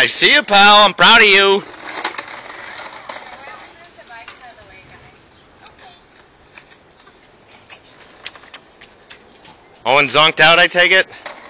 I see you, pal. I'm proud of you. Owen zonked out, I take it?